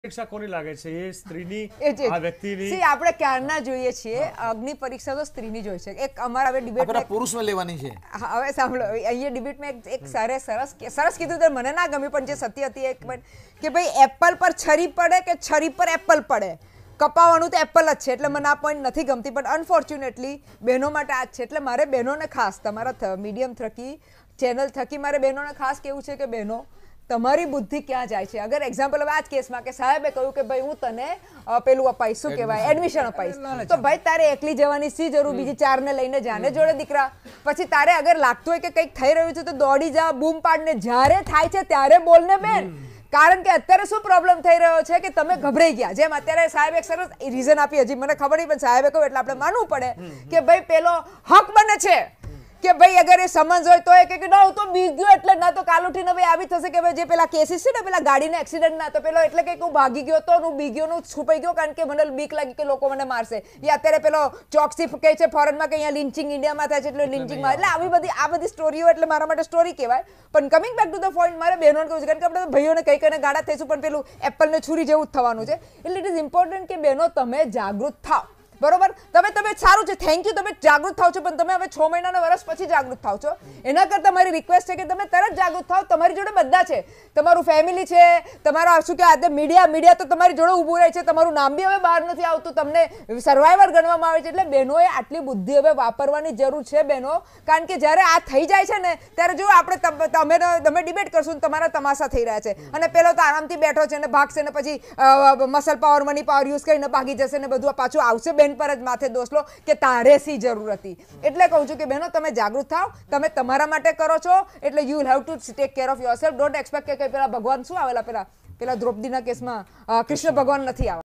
પરીક્ષા કોની લાગે છે એ સ્ત્રીની આ વ્યક્તિની સી આપણે ક્યારના જોઈએ છીએ અગ્નિ પરીક્ષા તો સ્ત્રીની જ હોય છે એક અમારા હવે ડિબેટમાં પુરુષમાં લેવાની છે હવે સાંભળો અહીંયા ડિબેટમાં એક સરસ કીધું તો મને ના ગમ્યું પણ જે સત્ય હતી એક કે ભાઈ એપલ પર છરી પડે કે છરી પર એપલ પડે કપાવવાનું તો એપલ જ છે એટલે મને આ પોઈન્ટ નથી ગમતી પણ અનફોર્ચ્યુનેટલી બહેનો માટે આ જ છે એટલે મારે બહેનોને ખાસ તમારા મીડિયમ થકી ચેનલ થકી મારે બહેનોને ખાસ કેવું છે કે બહેનો તમારી બુદ્ધિ ક્યાં જાય છે અગર એક્ઝામ્પલ હવે આ જ કેસમાં કે સાહેબે કહ્યું કે ભાઈ હું તને પેલું અપાઈશ શું કહેવાય એડમિશન અપાઈશ તો ભાઈ તારે એકલી જવાની સી જરૂર બીજી ચારને લઈને જાને જોડે દીકરા પછી તારે અગર લાગતું હોય કે કંઈક થઈ રહ્યું છે તો દોડી જા બૂમ પાડને જ્યારે થાય છે ત્યારે બોલને બેન કારણ કે અત્યારે શું પ્રોબ્લેમ થઈ રહ્યો છે કે તમે ગભરાઈ ગયા જેમ અત્યારે સાહેબ એક સરસ રીઝન આપી હજી મને ખબર નહીં પણ સાહેબે કહ્યું એટલે આપણે માનવું પડે કે ભાઈ પેલો હક બને છે કે ભાઈ અગર એ સમજ હોય તો કે ના હું તો બી ગયો એટલે ના તો કાલ ઉઠીને ભાઈ આવી થશે કે ભાઈ જે પેલા કેસીસ છે ને પેલા ગાડીને એક્સિડન્ટ ના તો પેલો એટલે કે હું ભાગી ગયો તો હું બી ગયો હું છુપાઈ ગયો કારણ કે મને બીક લાગી કે લોકો મને મારશે એ અત્યારે પેલો ચોકસી કહે છે ફોરેનમાં કે અહીંયા લિન્ચિંગ ઇન્ડિયામાં થાય છે એટલે લિન્ચિંગમાં એટલે આ બધી સ્ટોરીઓ એટલે મારા માટે સ્ટોરી કહેવાય પણ coming back to the point મારે બહેનોને કહું છે કારણ કે આપણે ભાઈઓને કઈ કઈને ગાડા થઈશું પણ પેલું એપલને છુરી જેવું જ થવાનું છે એટલે ઇટ ઇઝ ઇમ્પોર્ટન્ટ કે બહેનો તમે જાગૃત થાવ બરોબર તમે સારું છે થેન્ક યુ તમે જાગૃત થાવ છો પણ તમે હવે 6 મહિનાના વર્ષ પછી જાગૃત થાવ છો એના કરતાં મારી રિક્વેસ્ટ છે કે તમે તરત જાગૃત થાવ તમારી જોડે બધા છે તમારું ફેમિલી છે તમારા શું કે આજે મીડિયા તો તમારી જોડે ઊભું રહે છે તમારું નામ બી હવે બહાર નથી આવતું તમને સર્વાઈવર ગણવામાં આવે છે એટલે બહેનોએ આટલી બુદ્ધિ હવે વાપરવાની જરૂર છે બહેનો કારણ કે જ્યારે આ થઈ જાય છે ને ત્યારે જો આપણે તમે ડિબેટ કરશું તમારા તમાશા થઈ રહ્યા છે અને પેલો તો આરામથી બેઠો છે ને ભાગશે ને પછી muscle power money power use કરીને ભાગી જશે ને બધું પાછું આવશે બેન પર જ માથે દોષ લો કે તારે સી જરૂર હતી એટલે કહું છું કે બહેનો તમે જાગૃત થાવ તમે તમારા માટે કરો છો એટલે you will have to take care of yourself don't expect કે પેલા ભગવાન શું આવેલા પેલા દ્રૌપદીના કેસમાં કૃષ્ણ ભગવાન નથી આવ્યા